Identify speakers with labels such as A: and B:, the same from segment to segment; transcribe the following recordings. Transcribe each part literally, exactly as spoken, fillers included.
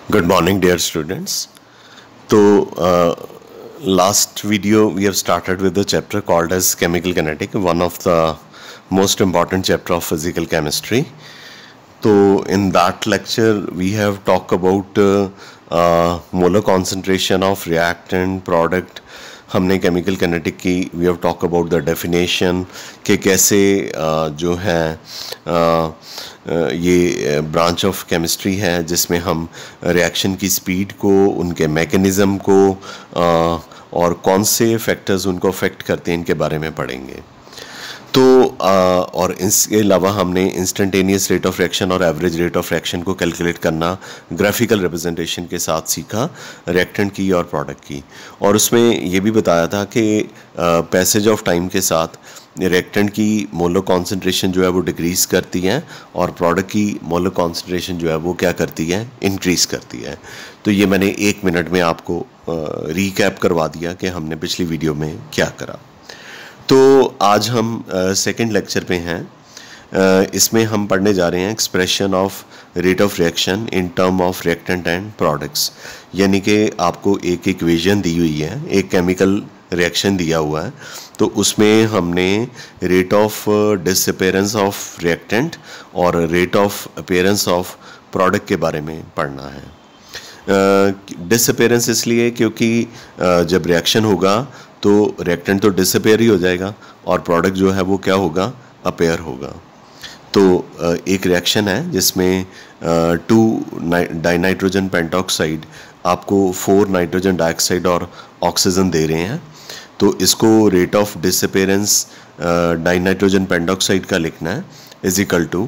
A: Good morning, dear students. So, uh, last video we have started with the chapter called as chemical kinetic, one of the most important chapter of physical chemistry. So, in that lecture we have talked about uh, uh, molar concentration of reactant product. हमने chemical kinetic की we have talk about the definition कि कैसे uh, जो है uh, uh, ये branch of chemistry है जिसमें हम रिएक्शन की स्पीड को, उनके मैकेनिज़्म को uh, और कौन से फैक्टर्स उनको अफेक्ट करते हैं इनके बारे में पढ़ेंगे। तो आ, और इसके अलावा हमने इंस्टेंटेनियस रेट ऑफ रिएक्शन और एवरेज रेट ऑफ रिएक्शन को कैलकुलेट करना ग्राफिकल रिप्रेजेंटेशन के साथ सीखा रिएक्टेंट की और प्रोडक्ट की, और उसमें ये भी बताया था कि पैसेज ऑफ टाइम के साथ रिएक्टेंट की मोलर कॉन्सेंट्रेशन जो है वो डिक्रीज़ करती है और प्रोडक्ट की मोलर कॉन्सेंट्रेशन जो है वो क्या करती है, इंक्रीज़ करती है। तो ये मैंने एक मिनट में आपको रीकैप करवा दिया कि हमने पिछली वीडियो में क्या करा। तो आज हम सेकंड लेक्चर पे हैं। uh, इसमें हम पढ़ने जा रहे हैं expression of rate of reaction in term of reactant and products, यानी कि आपको एक इक्वेशन दी हुई है, एक केमिकल रिएक्शन दिया हुआ है, तो उसमें हमने rate of disappearance of reactant और rate of appearance of product के बारे में पढ़ना है। डिसअपीयरेंस uh, इसलिए क्योंकि uh, जब रिएक्शन होगा तो रिएक्टेंट तो डिसअपेयर ही हो जाएगा और प्रोडक्ट जो है वो क्या होगा, अपेयर होगा। तो एक रिएक्शन है जिसमें टू डाइनाइट्रोजन पेंटॉक्साइड आपको फोर नाइट्रोजन डाइऑक्साइड और ऑक्सीजन दे रहे हैं, तो इसको rate of disappearance dinitrogen pentoxide का लिखना है is equal to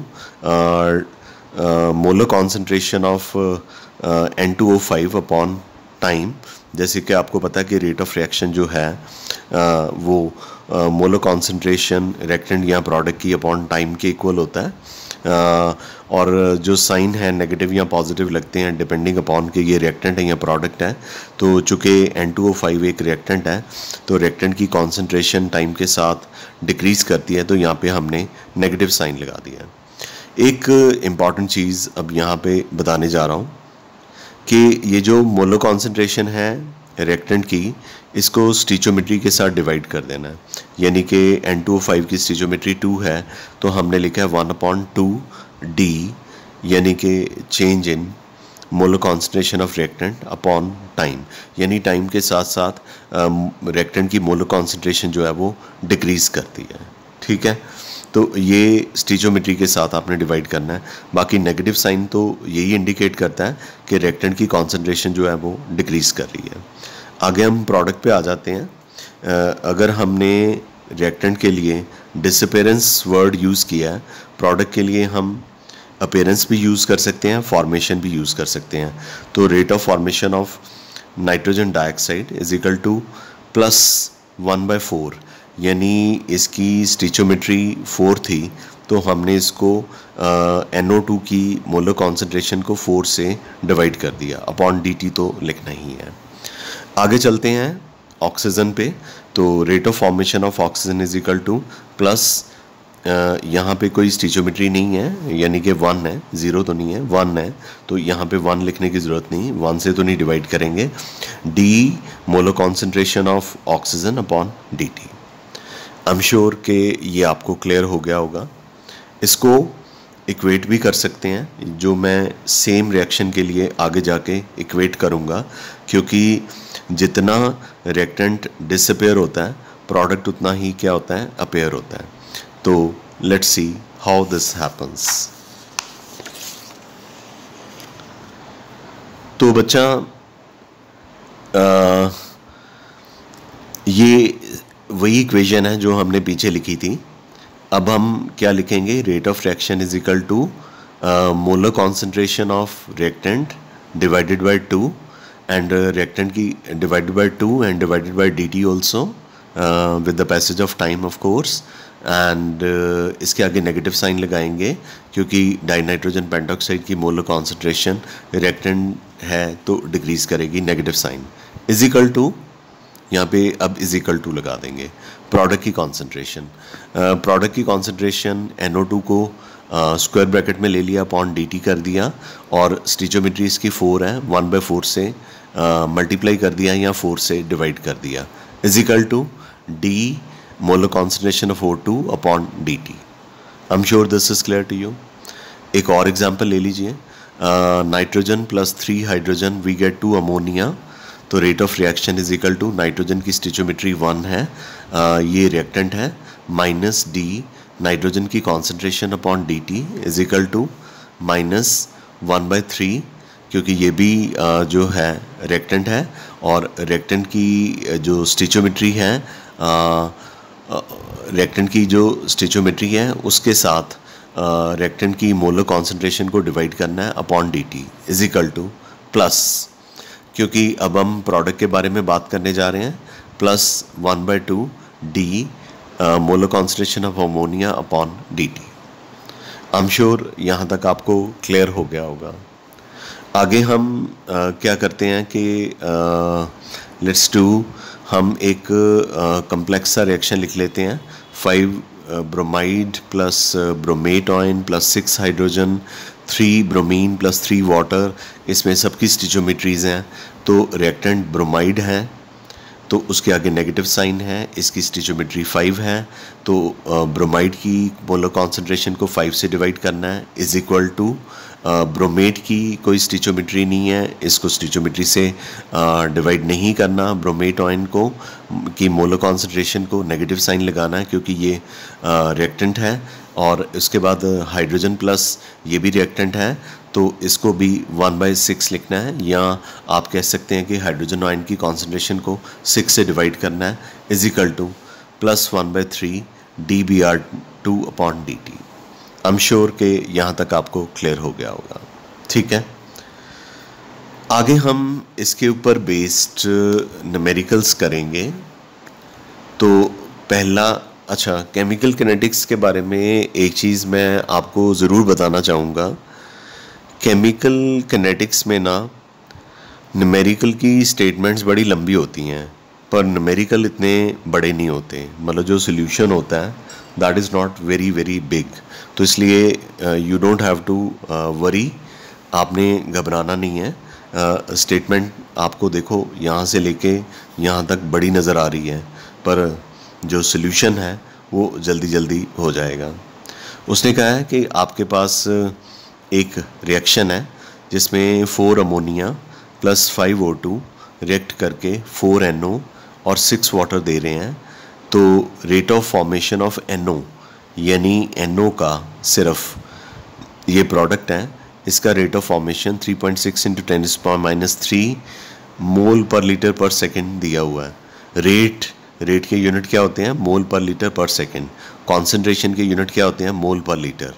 A: molar concentration of N two O five upon time. जैसे कि आपको पता है कि रेट ऑफ रिएक्शन जो है आ, वो मोलर कॉन्सेंट्रेशन रिएक्टेंट या प्रोडक्ट की अपॉन टाइम के इक्वल होता है, आ, और जो साइन है नेगेटिव या पॉजिटिव लगते हैं डिपेंडिंग अपॉन कि ये रिएक्टेंट है या प्रोडक्ट है। तो चूँकि एन टू ओ फाइव एक रिएक्टेंट है तो रिएक्टेंट की कॉन्सेंट्रेशन टाइम के साथ डिक्रीज़ करती है, तो यहाँ पे हमने नेगेटिव साइन लगा दिया। एक इम्पॉर्टेंट चीज़ अब यहाँ पे बताने जा रहा हूँ कि ये जो मोलर कॉन्सेंट्रेशन है रिएक्टेंट की, इसको स्टीचोमेट्री के साथ डिवाइड कर देना है, यानी कि एन टू ओ फाइव की स्टीचोमेट्री टू है तो हमने लिखा है वन अपॉन टू डी, यानी कि change in molar concentration of reactant upon time, यानी टाइम के साथ साथ रिएक्टेंट की मोलर कॉन्सेंट्रेशन जो है वो डिक्रीज़ करती है। ठीक है, तो ये स्टीचोमेट्री के साथ आपने डिवाइड करना है। बाकी नेगेटिव साइन तो यही इंडिकेट करता है कि रिएक्टेंट की कॉन्सेंट्रेशन जो है वो डिक्रीज़ कर रही है। आगे हम प्रोडक्ट पे आ जाते हैं। अगर हमने रिएक्टेंट के लिए डिसअपीयरेंस वर्ड यूज़ किया है, प्रोडक्ट के लिए हम अपीयरेंस भी यूज़ कर सकते हैं, फॉर्मेशन भी यूज़ कर सकते हैं। तो rate of formation of nitrogen dioxide is equal to plus one by four, यानी इसकी स्टीचोमेट्री फोर थी तो हमने इसको एन ओ टू की मोलर कॉन्सेंट्रेशन को फोर से डिवाइड कर दिया, अपॉन डी टी तो लिखना ही है। आगे चलते हैं ऑक्सीजन पे। तो rate of formation of oxygen is equal to plus, यहाँ पे कोई स्टीचोमेट्री नहीं है यानी कि वन है, ज़ीरो तो नहीं है, वन है, तो यहाँ पे वन लिखने की ज़रूरत नहीं, वन से तो नहीं डिवाइड करेंगे। D molar concentration of oxygen upon D T. I'm sure कि ये आपको क्लियर हो गया होगा। इसको इक्वेट भी कर सकते हैं, जो मैं सेम रिएक्शन के लिए आगे जाके इक्वेट करूँगा, क्योंकि जितना रिएक्टेंट डिसअपेयर होता है प्रोडक्ट उतना ही क्या होता है, अपेयर होता है। तो let's see how this happens. तो बच्चा आ, ये वही इक्वेशन है जो हमने पीछे लिखी थी। अब हम क्या लिखेंगे, rate of reaction is equal to molar concentration of reactant divided by two and reactant की divided by two and divided by D T also with the passage of time of course, and इसके आगे negative sign लगाएंगे क्योंकि dinitrogen pentoxide की molar concentration reactant है तो decrease करेगी, negative sign is equal to, यहाँ पे अब इज इक्वल टू लगा देंगे प्रोडक्ट की कॉन्सेंट्रेशन। प्रोडक्ट की कॉन्सेंट्रेशन एन ओ टू को स्क्वायर ब्रैकेट में ले लिया अपॉन डी टी कर दिया और स्टिचोमेट्री इसकी फोर है, वन बाई फोर से मल्टीप्लाई कर दिया या फोर से डिवाइड कर दिया is equal to D molar concentration of O two upon D T. I'm sure this is clear to you. एक और एग्जांपल ले लीजिए, nitrogen plus three hydrogen we get to ammonia, तो rate of reaction is equal to nitrogen की stoichiometry one है, uh, ये reactant है, minus D nitrogen की concentration upon D T is equal to minus one by three, क्योंकि ये भी uh, जो है रिएक्टेंट है और रिएक्टेंट की जो स्टिचोमेट्री है रिएक्टेंट uh, की जो स्टिचोमेट्री है उसके साथ रिएक्टेंट uh, की मोलर कॉन्सेंट्रेशन को डिवाइड करना है upon D T is equal to plus, क्योंकि अब हम प्रोडक्ट के बारे में बात करने जा रहे हैं, plus one by two D molar concentration of ammonia upon D T. I'm sure यहाँ तक आपको क्लियर हो गया होगा। आगे हम uh, क्या करते हैं कि लेट्स uh, डू हम एक कम्प्लेक्स uh, सा रिएक्शन लिख लेते हैं, five bromide plus bromate ion plus six hydrogen three bromine plus three water, इसमें सबकी स्टिचोमेट्रीज हैं। तो रिएक्टेंट ब्रोमाइड है तो उसके आगे नेगेटिव साइन है, इसकी स्टिचोमेट्री फाइव है, तो ब्रोमाइड की मोलर कॉन्सेंट्रेशन को फाइव से डिवाइड करना है इज इक्वल टू ब्रोमेट की कोई स्टिचोमेट्री नहीं है, इसको स्टिचोमेट्री से डिवाइड नहीं करना, ब्रोमेट ऑइन को की मोलर कॉन्सेंट्रेशन को नेगेटिव साइन लगाना है क्योंकि ये रिएक्टेंट है, और उसके बाद हाइड्रोजन प्लस ये भी रिएक्टेंट है तो इसको भी वन बाई सिक्स लिखना है, या आप कह सकते हैं कि हाइड्रोजन आयन की कॉन्सेंट्रेशन को सिक्स से डिवाइड करना है is equal to plus one by three D B R two upon D T. I'm sure कि यहाँ तक आपको क्लियर हो गया होगा, ठीक है। आगे हम इसके ऊपर बेस्ड न्यूमेरिकल्स करेंगे। तो पहला, अच्छा, केमिकल किनेटिक्स के बारे में एक चीज़ मैं आपको ज़रूर बताना चाहूँगा। केमिकल किनेटिक्स में ना न्यूमेरिकल की स्टेटमेंट्स बड़ी लंबी होती हैं पर न्यूमेरिकल इतने बड़े नहीं होते, मतलब जो सोल्यूशन होता है that is not very very big, तो इसलिए you don't have to worry, आपने घबराना नहीं है। स्टेटमेंट uh, आपको देखो यहाँ से लेके यहाँ तक बड़ी नज़र आ रही है पर जो सोल्यूशन है वो जल्दी जल्दी हो जाएगा। उसने कहा है कि आपके पास एक रिएक्शन है जिसमें four ammonia plus five O two react करके फोर एन ओ और सिक्स वाटर दे रहे हैं, तो rate of formation of N O यानी एन ओ का सिर्फ ये प्रोडक्ट है, इसका rate of formation three point six into ten power minus three mole per litre per second दिया हुआ है। रेट रेट के यूनिट क्या होते हैं? मोल per litre per second. Concentration के यूनिट क्या होते हैं? मोल पर लीटर।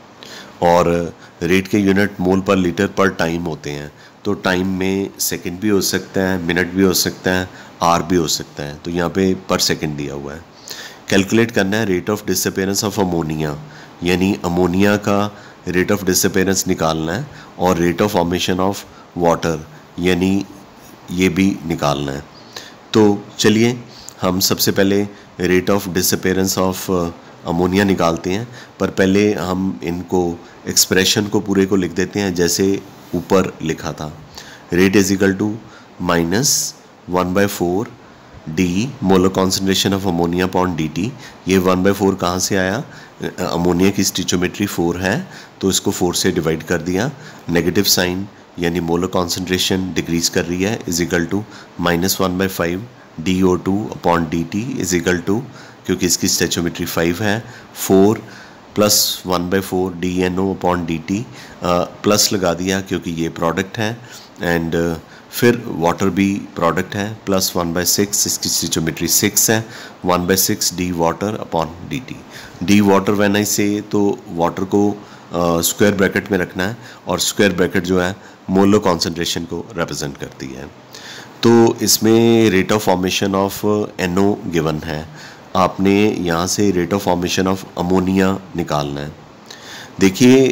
A: और रेट के यूनिट मोल पर लीटर पर टाइम होते हैं, तो टाइम में सेकंड भी हो सकता है, मिनट भी हो सकता है, आर भी हो सकता है, तो यहाँ पे पर सेकंड दिया हुआ है। कैलकुलेट करना है rate of disappearance of ammonia, यानी अमोनिया का रेट ऑफ डिसअपेरेंस निकालना है, और rate of formation of water यानी ये भी निकालना है। तो चलिए हम सबसे पहले rate of disappearance of ammonia निकालते हैं, पर पहले हम इनको एक्सप्रेशन को पूरे को लिख देते हैं जैसे ऊपर लिखा था। Rate is equal to minus one by four D molar concentration of ammonia upon D T. ये वन बाई फोर कहाँ से आया? अमोनिया की स्टिचोमेट्री फोर है तो इसको फोर से डिवाइड कर दिया, नेगेटिव साइन यानी मोलर कॉन्सेंट्रेशन डिक्रीज कर रही है, is equal to minus one by five D O two upon D T is equal to, क्योंकि इसकी स्टेचोमेट्री फाइव है, four plus one by four D N O upon D T, plus लगा दिया क्योंकि ये प्रोडक्ट है, and uh, फिर water भी प्रोडक्ट है, प्लस वन बाई सिक्स, इसकी स्टेचोमेट्री सिक्स है, one by six D water upon D T. D water when I say, तो वाटर को स्क्वायर uh, ब्रैकेट में रखना है, और स्क्वायर ब्रैकेट जो है मोलर कॉन्सेंट्रेशन को रिप्रेजेंट करती है। तो इसमें rate of formation of N O given है, आपने यहाँ से rate of formation of ammonia निकालना है। देखिए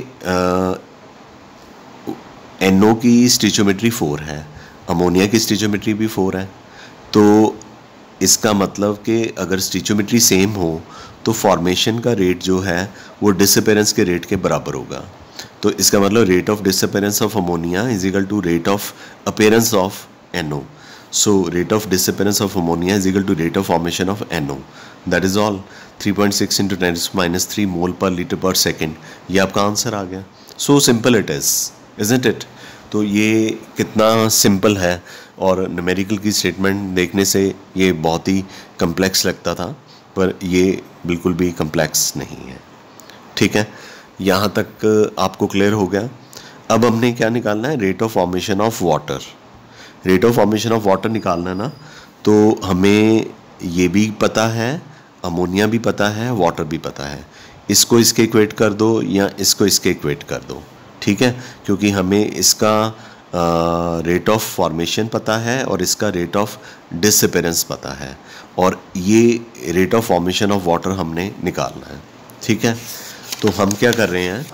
A: एन ओ की स्टिचोमेट्री फोर है, अमोनिया की स्टिचोमेट्री भी फोर है, तो इसका मतलब कि अगर स्टिचोमेट्री सेम हो तो फॉर्मेशन का रेट जो है वो डिसअपेरेंस के रेट के बराबर होगा। तो इसका मतलब rate of disappearance of ammonia is equal to rate of appearance of N O. So rate of disappearance of ammonia is equal to rate of formation of N O. That is all. Three point six into ten minus three mole per litre per second, ये आपका answer आ गया। So simple it is, isn't it. तो ये कितना simple है, और numerical की स्टेटमेंट देखने से ये बहुत ही कम्प्लेक्स लगता था, पर ये बिल्कुल भी कम्प्लेक्स नहीं है। ठीक है, यहाँ तक आपको क्लियर हो गया। अब हमने क्या निकालना है, rate of formation of water. Rate of formation of water निकालना है ना, तो हमें ये भी पता है, अमोनिया भी पता है, वाटर भी पता है। इसको इसके इक्वेट कर दो या इसको इसके इक्वेट कर दो, ठीक है, क्योंकि हमें इसका रेट ऑफ फॉर्मेशन पता है और इसका रेट ऑफ डिसअपेरेंस पता है, और ये rate of formation of water हमने निकालना है। ठीक है, तो हम क्या कर रहे हैं,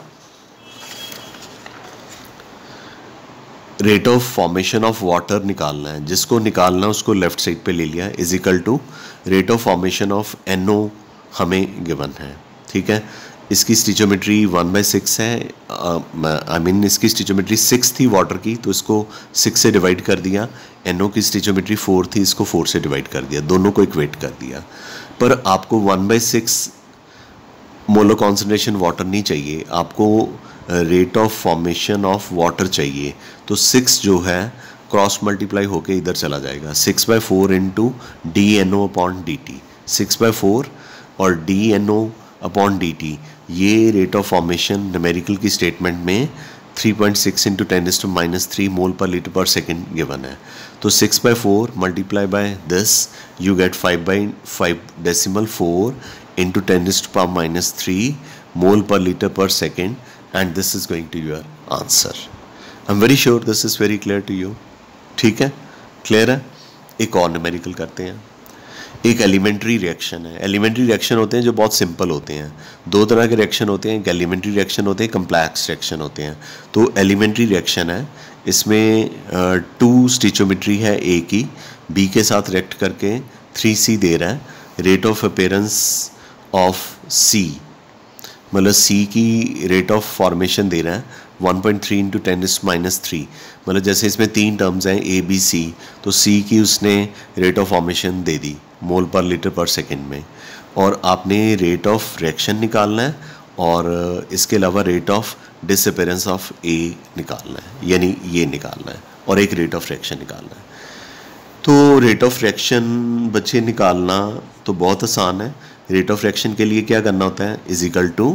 A: rate of formation of water निकालना है। जिसको निकालना उसको लेफ्ट साइड पे ले लिया, is equal to rate of formation of N O हमें गिवन है। ठीक है, इसकी स्टिचोमेट्री वन बाई सिक्स है, आई मीन इसकी स्टिचोमेट्री सिक्स थी वाटर की, तो इसको सिक्स से डिवाइड कर दिया। एन ओ की स्टिचोमेट्री फोर थी, इसको फोर से डिवाइड कर दिया, दोनों को इक्वेट कर दिया। पर आपको one by six molar concentration water नहीं चाहिए, आपको rate of formation of water चाहिए। तो सिक्स जो है क्रॉस मल्टीप्लाई होके इधर चला जाएगा, six by four into D N O upon D T, six by four और D N O upon D T, ये रेट ऑफ फॉर्मेशन न्यूमेरिकल की स्टेटमेंट में three point six into ten to minus three mole per litre per second given है। तो six by four multiply by this, you get five by five decimal four into ten to power minus three mole per litre per second, and this is going to your answer. I'm very sure this is very clear to you. ठीक है, clear है। एक और numerical करते हैं। एक elementary reaction है। Elementary reaction होते हैं जो बहुत सिंपल होते हैं। दो तरह के रिएक्शन होते हैं, एक एलिमेंट्री रिएक्शन होते हैं, कम्प्लेक्स रिएक्शन होते हैं। तो एलिमेंट्री रिएक्शन है, इसमें टू स्टिचोमेट्री है ए की, बी के साथ रिएक्ट करके थ्री सी दे रहा है। Rate of appearance of C, मतलब सी की रेट ऑफ फॉर्मेशन दे रहा है one point three into ten minus three, मतलब जैसे इसमें तीन टर्म्स हैं ए बी सी, तो सी की उसने रेट ऑफ फॉर्मेशन दे दी mole per litre per second में, और आपने रेट ऑफ रिएक्शन निकालना है और इसके अलावा rate of disappearance of A निकालना है, यानी ये निकालना है, और एक रेट ऑफ रिएक्शन निकालना है। तो रेट ऑफ रिएक्शन बच्चे निकालना तो बहुत आसान है। रेट ऑफ रिएक्शन के लिए क्या करना होता है, is equal to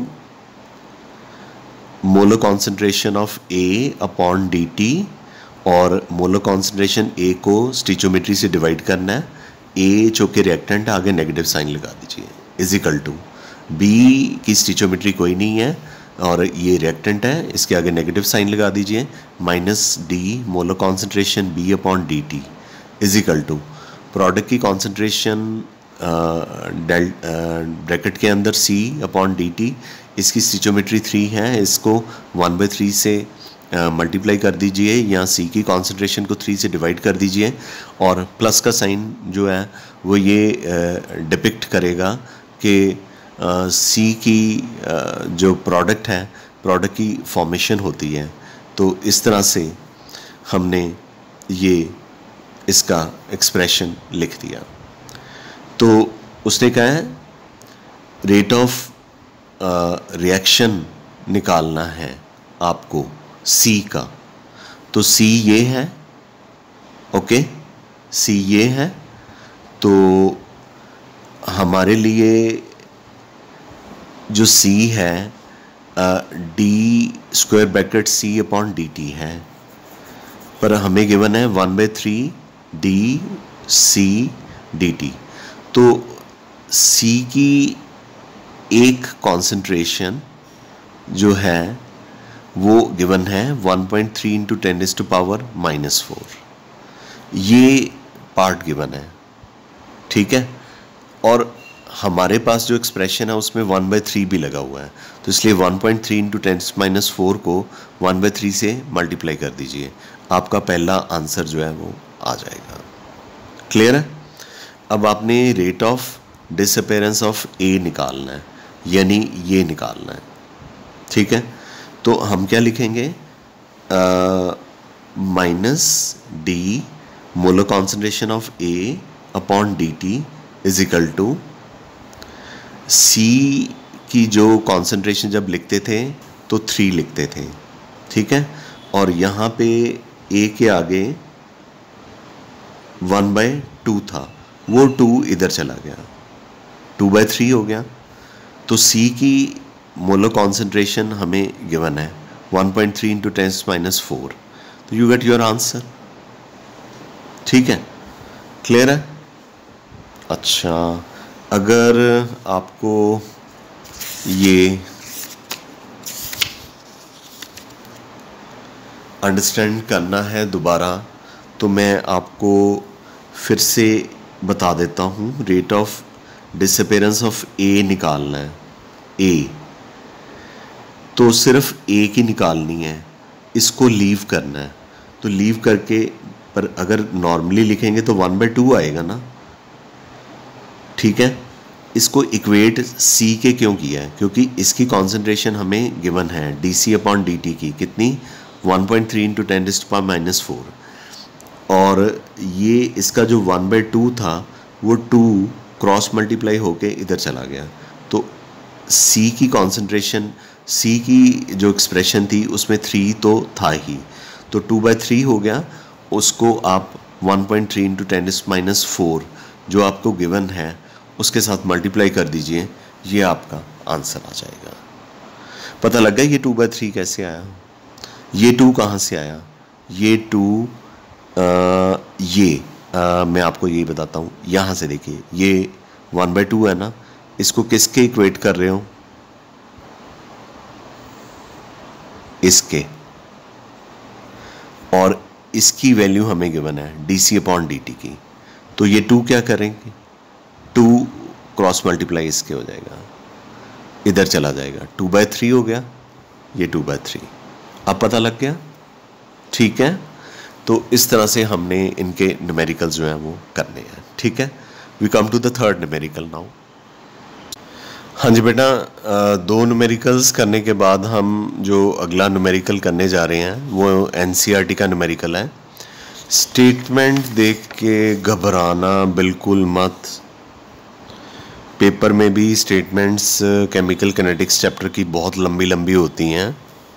A: molar concentration of A upon D T, और मोलर कॉन्सेंट्रेशन ए को स्टिचोमेट्री से डिवाइड करना है। ए जो कि रिएक्टेंट आगे नेगेटिव साइन लगा दीजिए, इज इक्वल टू बी की स्टिचोमेट्री कोई नहीं है और ये रिएक्टेंट है, इसके आगे नेगेटिव साइन लगा दीजिए, minus D molar concentration B upon D T is equal to product की कॉन्सेंट्रेशन डेल ब्रैकेट के अंदर सी अपॉन डी टी, इसकी स्टिचोमेट्री थ्री है, इसको वन बाई थ्री से मल्टीप्लाई uh, कर दीजिए, या सी की कॉन्सेंट्रेशन को थ्री से डिवाइड कर दीजिए, और प्लस का साइन जो है वो ये डिपिक्ट uh, करेगा कि सी uh, की uh, जो प्रोडक्ट है, प्रोडक्ट की फॉर्मेशन होती है। तो इस तरह से हमने ये इसका एक्सप्रेशन लिख दिया। तो उसने कहा है रेट ऑफ रिएक्शन निकालना है आपको सी का, तो सी ये है, ओके, सी ये है। तो हमारे लिए जो सी है D square bracket C upon D T है, पर हमें गिवन है one by three D C D T. तो सी की एक कॉन्सेंट्रेशन जो है वो गिवन है one point three into ten to power minus four, ये पार्ट गिवन है, ठीक है। और हमारे पास जो एक्सप्रेशन है उसमें वन बाई थ्री भी लगा हुआ है, तो इसलिए one point three into ten minus four को वन बाई थ्री से मल्टीप्लाई कर दीजिए, आपका पहला आंसर जो है वो आ जाएगा। क्लियर है। अब आपने rate of disappearance of A निकालना है, यानी ये निकालना है, ठीक है। तो हम क्या लिखेंगे, minus D molar concentration of A upon D T is equal to C की जो कॉन्सेंट्रेशन जब लिखते थे तो थ्री लिखते थे, ठीक है, और यहाँ पे ए के आगे वन बाई टू था, वो टू इधर चला गया, टू बाई थ्री हो गया। तो सी की मोलर कॉन्सेंट्रेशन हमें गिवन है one point three into tens minus four, तो यू गेट योर आंसर, ठीक है, क्लियर है। अच्छा, अगर आपको ये अंडरस्टैंड करना है दोबारा, तो मैं आपको फिर से बता देता हूँ। Rate of disappearance of A निकालना है, ए तो सिर्फ ए की निकालनी है, इसको लीव करना है, तो लीव करके, पर अगर नॉर्मली लिखेंगे तो वन बाई टू आएगा ना, ठीक है। इसको इक्वेट सी के क्यों किया है, क्योंकि इसकी कॉन्सेंट्रेशन हमें गिवन है D C upon D T की कितनी, one point three into ten to power minus four, और ये इसका जो वन बाई टू था वो टू क्रॉस मल्टीप्लाई होके इधर चला गया, तो सी की कॉन्सेंट्रेशन, सी की जो एक्सप्रेशन थी उसमें थ्री तो था ही, तो टू बाई थ्री हो गया, उसको आप one point three into ten minus four जो आपको गिवन है उसके साथ मल्टीप्लाई कर दीजिए, ये आपका आंसर आ जाएगा। पता लग गया ये टू बाई थ्री कैसे आया, ये टू कहाँ से आया, ये टू ये आ, मैं आपको यही बताता हूँ, यहाँ से देखिए ये वन बाई टू है ना, इसको किसके इक्वेट कर रहे हो, इसके, और इसकी वैल्यू हमें गिवन है D C upon D T की, तो ये टू क्या करेंगे, टू क्रॉस मल्टीप्लाई इसके हो जाएगा, इधर चला जाएगा, टू बाई थ्री हो गया, ये टू बाई थ्री, अब पता लग गया, ठीक है। तो इस तरह से हमने इनके न्यूमेरिकल्स जो हैं वो करने हैं, ठीक है। We come to the third numerical now. हाँ जी बेटा, दो न्यूमेरिकल्स करने के बाद हम जो अगला न्यूमेरिकल करने जा रहे हैं वो एनसीईआरटी का न्यूमेरिकल है। स्टेटमेंट देख के घबराना बिल्कुल मत, पेपर में भी स्टेटमेंट्स केमिकल किनेटिक्स चैप्टर की बहुत लंबी लंबी होती हैं,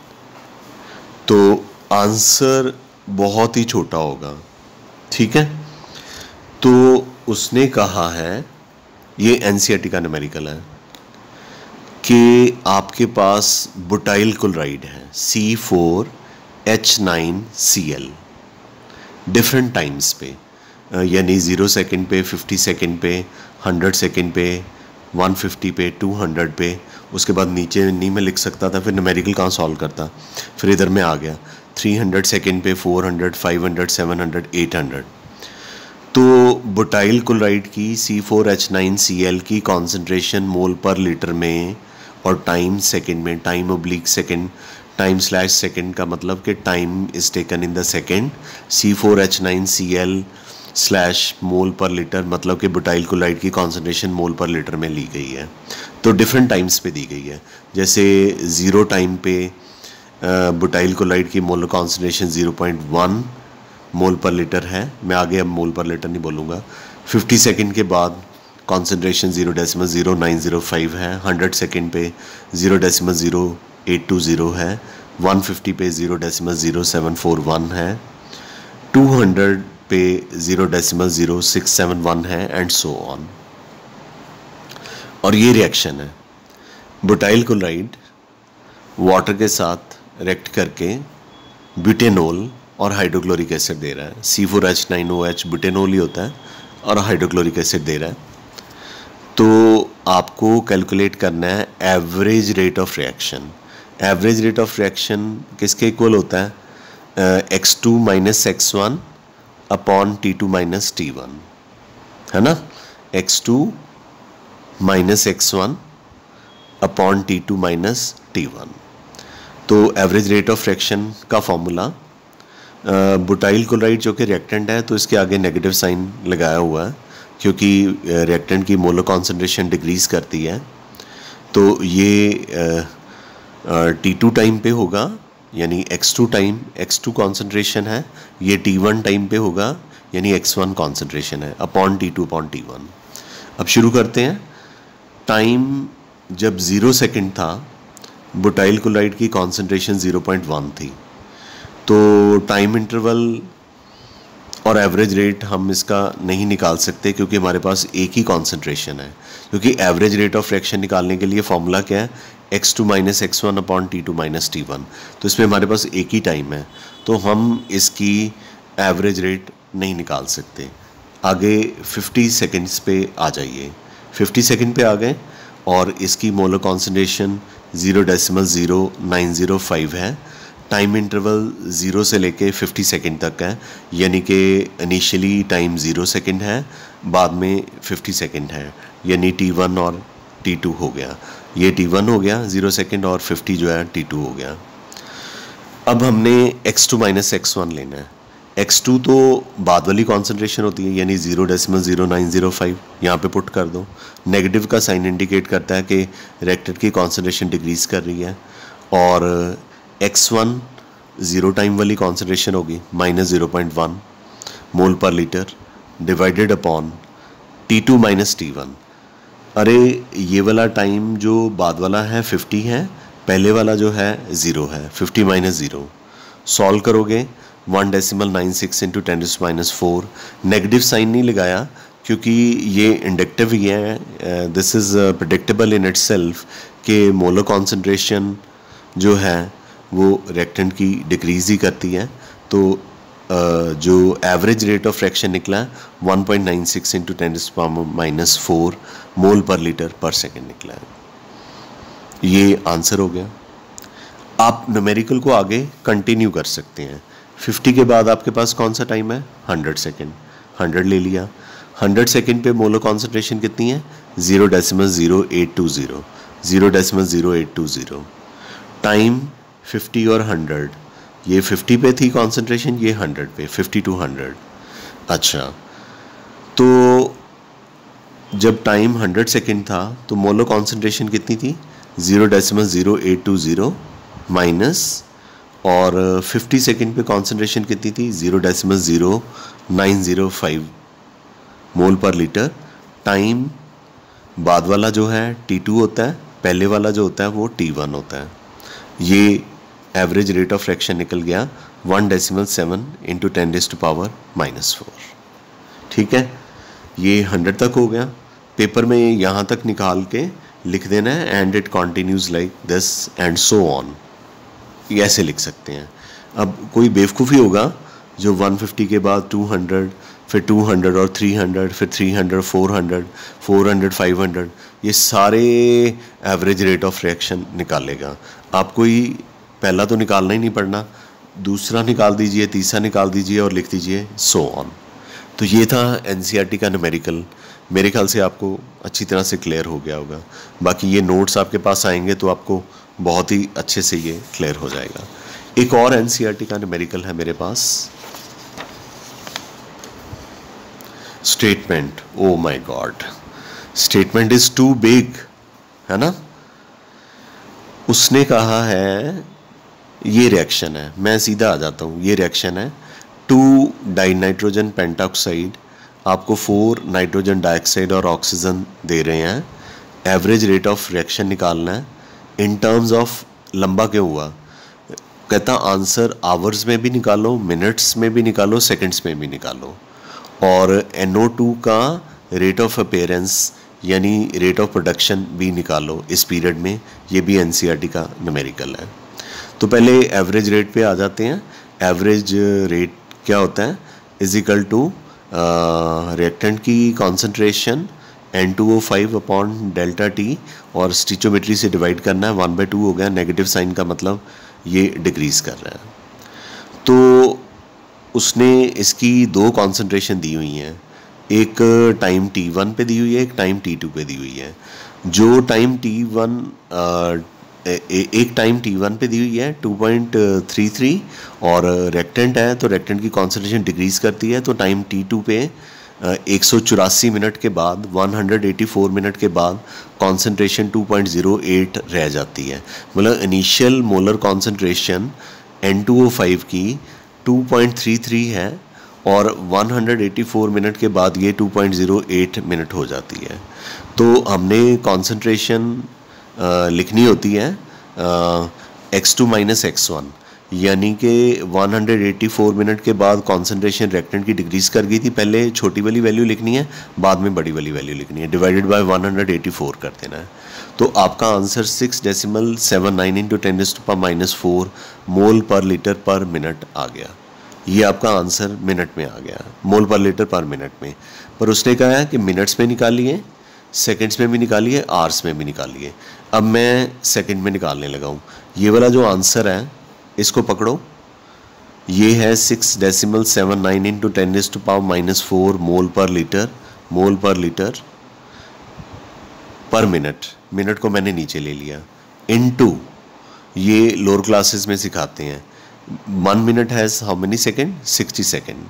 A: तो आंसर बहुत ही छोटा होगा, ठीक है। तो उसने कहा है, ये एनसीईआरटी का न्यूमेरिकल है, कि आपके पास बुटाइल क्लोराइड है C four H nine C L different times पे, यानी ज़ीरो सेकेंड पे, फिफ्टी सेकेंड पे, हंड्रेड सेकेंड पे, वन फिफ्टी पे, टू हंड्रेड पे, उसके बाद नीचे नहीं मैं लिख सकता था, फिर न्यूमेरिकल कहाँ सॉल्व करता, फिर इधर में आ गया थ्री हंड्रेड सेकेंड पे, four hundred, five hundred, seven hundred, eight hundred. तो बुटाइल क्लोराइड की C four H nine C L की कॉन्सेंट्रेशन मोल पर लीटर में और टाइम सेकेंड में, time oblique second, time slash second का मतलब कि time is taken in the second, C four H nine C L slash mole per litre मतलब कि butyl chloride की कॉन्सेंट्रेशन मोल पर लीटर में ली गई है, तो डिफरेंट टाइम्स पे दी गई है। जैसे ज़ीरो टाइम पे बुटाइल क्लोराइड की molar concentration zero point one mole per litre है, मैं आगे अब मोल पर लीटर नहीं बोलूँगा। फिफ्टी सेकेंड के बाद concentration zero decimal zero nine zero five है, हंड्रेड सेकेंड पे zero decimal zero eight two zero है, वन फिफ्टी पे zero decimal zero seven four one है, टू हंड्रेड पे zero decimal zero six seven one है, and so on. और ये reaction है, बुटाइल क्लोराइड वाटर के साथ रिएक्ट करके ब्यूटेनॉल और हाइड्रोक्लोरिक एसिड दे रहा है, C four H nine O H butanol ही होता है और हाइड्रोक्लोरिक एसिड दे रहा है। तो आपको कैलकुलेट करना है average rate of reaction. Average rate of reaction किसके इक्वल होता है, X two minus X one upon T two minus T one, है ना, X two minus X one upon T two minus T one. तो average rate of reaction का formula, butyl chloride जो कि reactant है तो इसके आगे नेगेटिव साइन लगाया हुआ है, क्योंकि रिएक्टेंट की मोलर कॉन्सेंट्रेशन डिक्रीज़ करती है, तो ये टी टू टाइम पे होगा, यानी X two time X two concentration है, ये टी वन टाइम पे होगा, यानी एक्स वन कॉन्सेंट्रेशन है, upon T two upon T one. अब शुरू करते हैं। टाइम जब ज़ीरो सेकेंड था, बुटाइल क्लोराइड की कॉन्सेंट्रेशन ज़ीरो पॉइंट वन थी, तो टाइम इंटरवल और एवरेज रेट हम इसका नहीं निकाल सकते क्योंकि हमारे पास एक ही कॉन्सेंट्रेशन है। क्योंकि एवरेज रेट ऑफ रिएक्शन निकालने के लिए फॉर्मूला क्या है, X two minus X one upon T two minus T one. तो इसमें हमारे पास एक ही टाइम है, तो हम इसकी एवरेज रेट नहीं निकाल सकते। आगे फिफ्टी सेकेंड्स पे आ जाइए। फिफ्टी सेकेंड पे आ गए और इसकी molar concentration zero decimal zero nine zero five है। टाइम इंटरवल ज़ीरो से लेके फिफ्टी सेकेंड तक है, यानी कि इनिशियली टाइम ज़ीरो सेकेंड है, बाद में फिफ्टी सेकेंड है, यानी टी वन और टी टू हो गया। ये टी वन हो गया ज़ीरो सेकेंड और फिफ्टी जो है टी टू हो गया। अब हमने X two minus X one लेना है। एक्स टू तो बाद वाली कॉन्सेंट्रेशन होती है, यानी zero decimal zero nine zero five, यहाँ पे पुट कर दो। नेगेटिव का साइन इंडिकेट करता है कि रिएक्टेंट की कॉन्सेंट्रेशन डिक्रीज़ कर रही है, और एक्स वन ज़ीरो टाइम वाली कॉन्सेंट्रेशन होगी minus zero point one mole per litre divided upon T two minus T one. अरे ये वाला टाइम जो बाद वाला है फिफ्टी है, पहले वाला जो है ज़ीरो है, फिफ्टी माइनस ज़ीरो। सॉल्व करोगे one decimal nine six into ten to minus four. Negative sign नहीं लगाया क्योंकि ये इंडक्टिव ही है, this is predictable in itself कि मोलर कॉन्सेंट्रेशन जो है वो रिएक्टेंट की डिक्रीज़ ही करती है। तो uh, जो एवरेज रेट ऑफ रिएक्शन निकला है one point nine six into ten minus four mole per litre per second निकला है। ये आंसर हो गया। आप न्यूमेरिकल को आगे कंटिन्यू कर सकते हैं। फिफ्टी के बाद आपके पास कौन सा टाइम है, हंड्रेड सेकेंड। हंड्रेड ले लिया। हंड्रेड सेकेंड पे मोलर कॉन्सेंट्रेशन कितनी है, zero decimal zero eight two zero, zero decimal zero eight two zero. Time fifty और हंड्रेड, ये फिफ्टी पे थी कॉन्सेंट्रेशन, ये हंड्रेड पे, फिफ्टी टू हंड्रेड। अच्छा, तो जब टाइम हंड्रेड सेकेंड था तो मोलर कॉन्सेंट्रेशन कितनी थी, zero decimal zero eight two zero minus, और फिफ्टी सेकेंड पे कॉन्सेंट्रेशन कितनी थी, zero decimal zero nine zero five mole per litre. Time बाद वाला जो है टी टू होता है, पहले वाला जो होता है वो टी वन होता है। ये एवरेज रेट ऑफ रिएक्शन निकल गया one decimal seven into ten raise to power minus four. ठीक है, ये हंड्रेड तक हो गया। पेपर में यहाँ तक निकाल के लिख देना है, and it continues like this and so on, ये ऐसे लिख सकते हैं। अब कोई बेवकूफ़ी होगा जो वन फिफ्टी के बाद टू हंड्रेड, फिर टू हंड्रेड और थ्री हंड्रेड, फिर three hundred, four hundred, four hundred, five hundred, ये सारे एवरेज रेट ऑफ रिएक्शन निकालेगा। आपको ही पहला तो निकालना ही नहीं पड़ना, दूसरा निकाल दीजिए, तीसरा निकाल दीजिए और लिख दीजिए सो ऑन। तो ये था एनसीईआरटी का न्यूमेरिकल। मेरे ख्याल से आपको अच्छी तरह से क्लियर हो गया होगा। बाकी ये नोट्स आपके पास आएंगे तो आपको बहुत ही अच्छे से ये क्लियर हो जाएगा। एक और एनसीईआरटी का न्यूमेरिकल है मेरे पास, statement. Oh my God, statement is too big, है ना। उसने कहा है ये रिएक्शन है, मैं सीधा आ जाता हूँ, ये रिएक्शन है टू डाई नाइट्रोजन पेंटाऑक्साइड आपको फोर नाइट्रोजन डाइऑक्साइड और ऑक्सीजन दे रहे हैं। एवरेज रेट ऑफ रिएक्शन निकालना है इन टर्म्स ऑफ लंबा क्यों हुआ। कहता आंसर आवर्स में भी निकालो, मिनट्स में भी निकालो, सेकंड्स में भी निकालो, और एन ओ टू का रेट ऑफ अपीयरेंस यानी रेट ऑफ प्रोडक्शन भी निकालो इस पीरियड में। ये भी एनसीईआरटी का न्यूमेरिकल है। तो पहले एवरेज रेट पे आ जाते हैं। एवरेज रेट क्या होता है, इज इक्वल टू रिएक्टेंट की concentration N two O five upon delta T, और स्टिचोमेट्री से डिवाइड करना है, वन बाई टू हो गया। नेगेटिव साइन का मतलब ये डिक्रीज कर रहा है। तो उसने इसकी दो कॉन्सेंट्रेशन दी हुई हैं, एक टाइम टी वन पे दी हुई है, एक टाइम टी टू पे दी हुई है। जो टाइम टी वन एक टाइम टी वन पे दी हुई है टू पॉइंट थ्री थ्री, और रेक्टेंट है तो रेक्टेंट की कॉन्सेंट्रेशन डिक्रीज करती है, तो टाइम टी टू पे एक सौ चौरासी मिनट के बाद, एक सौ चौरासी मिनट के बाद concentration two point zero eight रह जाती है। मतलब initial molar concentration N two O five की टू पॉइंट थ्री थ्री है और एक सौ चौरासी मिनट के बाद ये two point zero eight minute हो जाती है। तो हमने कॉन्सेंट्रेशन लिखनी होती है X two minus X one, यानी कि एक सौ चौरासी मिनट के बाद कॉन्सेंट्रेशन रिएक्टेंट की डिक्रीज कर गई थी। पहले छोटी वाली वैल्यू लिखनी है, बाद में बड़ी वाली वैल्यू लिखनी है, डिवाइडेड बाय एक सौ चौरासी कर देना है। तो आपका answer six decimal seven nine into ten to power minus four mole per litre per minute आ गया। ये आपका आंसर मिनट में आ गया, मोल पर लीटर पर मिनट में। पर उसने कहा है कि मिनट्स में निकालिए, सेकंड्स में भी निकालिए, आवर्स में भी निकालिए। अब मैं सेकंड में निकालने लगा हूँ। ये वाला जो आंसर है इसको पकड़ो, ये है six decimal seven nine into ten to power minus four mole per litre, mole per litre per minute. Minute को मैंने नीचे ले लिया, इनटू ये लोअर क्लासेस में सिखाते हैं one minute has how many second, sixty second.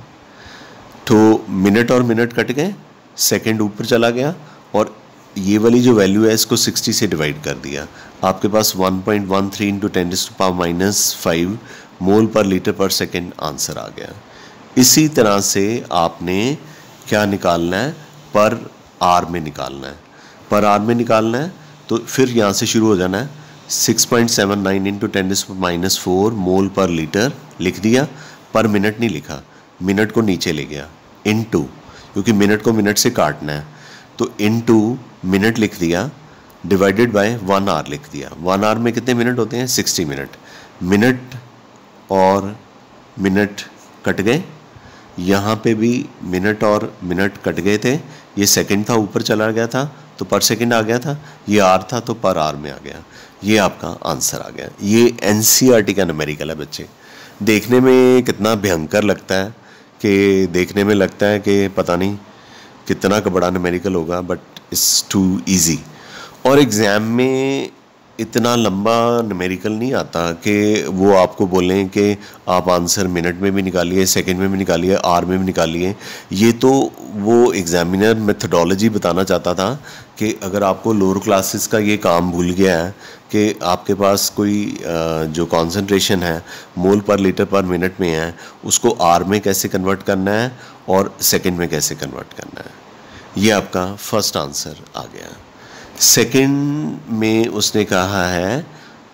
A: तो मिनट और मिनट कट गए, सेकेंड ऊपर चला गया और ये वाली जो वैल्यू है इसको सिक्सटी से डिवाइड कर दिया। आपके पास one point one three into ten to power minus five mole per litre per second answer आ गया। इसी तरह से आपने क्या निकालना है, पर आर में निकालना है। पर आर में निकालना है तो फिर यहाँ से शुरू हो जाना है, six point seven nine into ten to power minus four mole per litre लिख दिया, पर मिनट नहीं लिखा, मिनट को नीचे ले गया, इनटू, क्योंकि मिनट को मिनट से काटना है तो इनटू मिनट लिख दिया, डिवाइडेड बाय वन आवर लिख दिया। वन आवर में कितने मिनट होते हैं, सिक्सटी मिनट। मिनट और मिनट कट गए, यहाँ पे भी मिनट और मिनट कट गए थे। ये सेकंड था, ऊपर चला गया था तो पर सेकंड आ गया था, ये आर था तो पर आर में आ गया। ये आपका आंसर आ गया। ये एनसीईआरटी का न्यूमेरिकल है बच्चे। देखने में कितना भयंकर लगता है कि देखने में लगता है कि पता नहीं कितना का बड़ा न्यूमेरिकल होगा, बट इट्स टू इजी। और एग्ज़ाम में इतना लंबा न्यूमेरिकल नहीं आता कि वो आपको बोलें कि आप आंसर मिनट में भी निकालिए, सेकंड में भी निकालिए, आर में भी निकालिए। ये तो वो एग्ज़ामिनर मेथडोलॉजी बताना चाहता था कि अगर आपको लोअर क्लासेस का ये काम भूल गया है कि आपके पास कोई जो कॉन्सेंट्रेशन है मोल पर लीटर पर मिनट में है, उसको आर में कैसे कन्वर्ट करना है और सेकंड में कैसे कन्वर्ट करना है। ये आपका फर्स्ट आंसर आ गया। सेकंड में उसने कहा है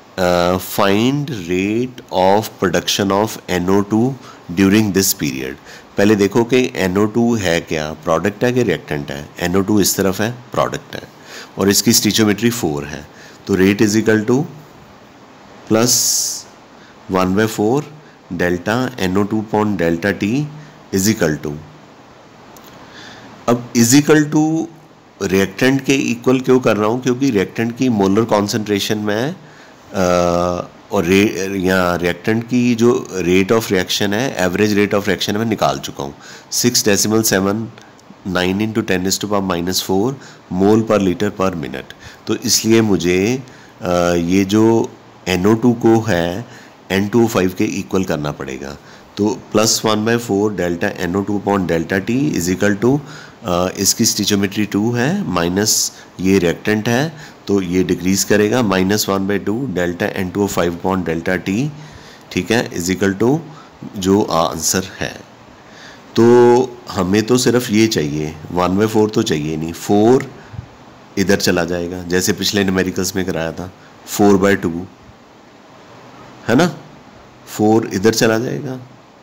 A: find rate of production of N O two during this period. पहले देखो कि एन ओ टू है क्या, प्रोडक्ट है कि रिएक्टेंट है। एन ओ टू इस तरफ है, प्रोडक्ट है और इसकी स्टिचोमेट्री फोर है, तो rate is equal to plus one by four delta N O two point delta T is equal to. अब इज इक्वल टू रिएक्टेंट के इक्वल क्यों कर रहा हूँ, क्योंकि रिएक्टेंट की मोलर कॉन्सेंट्रेशन में आ, और रे या रिएक्टेंट की जो रेट ऑफ रिएक्शन है, एवरेज रेट ऑफ रिएक्शन मैं निकाल चुका हूँ, six decimal seven nine into ten to power minus four mole per litre per minute. तो इसलिए मुझे आ, ये जो एन ओ टू को है एन टू ओ फाइव के इक्वल करना पड़ेगा। तो plus one by four delta N O two point delta T is equal to, इसकी स्टिचोमेट्री टू है, माइनस ये रिएक्टेंट है तो ये डिक्रीज करेगा, minus one by two delta N two O five point delta T, ठीक है, is equal to जो आंसर है। तो हमें तो सिर्फ ये चाहिए, वन बाई फोर तो चाहिए नहीं, फोर इधर चला जाएगा जैसे पिछले न्यूमेरिकल्स में कराया था, फोर बाई टू है ना, फोर इधर चला जाएगा,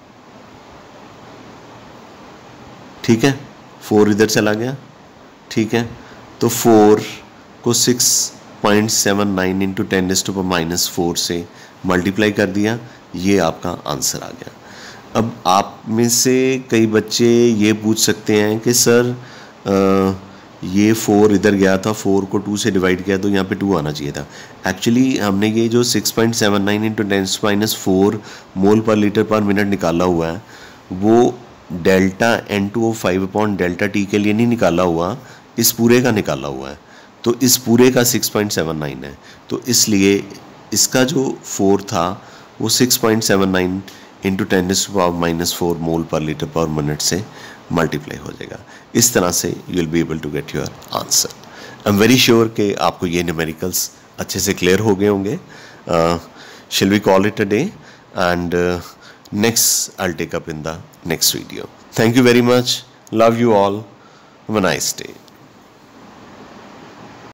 A: ठीक है, फोर इधर चला गया, ठीक है। तो फोर को six point seven nine into ten to power minus four से मल्टीप्लाई कर दिया, ये आपका आंसर आ गया। अब आप में से कई बच्चे ये पूछ सकते हैं कि सर आ, ये फोर इधर गया था, फोर को टू से डिवाइड किया तो यहाँ पे टू आना चाहिए था। एक्चुअली हमने ये जो six point seven nine into ten minus four mole per litre per minute निकाला हुआ है वो delta N two O five upon delta T के लिए नहीं निकाला हुआ, इस पूरे का निकाला हुआ है। तो इस पूरे का सिक्स पॉइंट सेवन नाइन है, तो इसलिए इसका जो फोर था वो six point seven nine into ten to power minus four mole per litre per minute से मल्टीप्लाई हो जाएगा। इस तरह से you will be able to get your answer. I am very sure कि आपको ये न्यूमेरिकल्स अच्छे से क्लियर हो गए होंगे। Shall we call it a day and next I will take up in the next video. Thank you very much, love you all, have a nice day.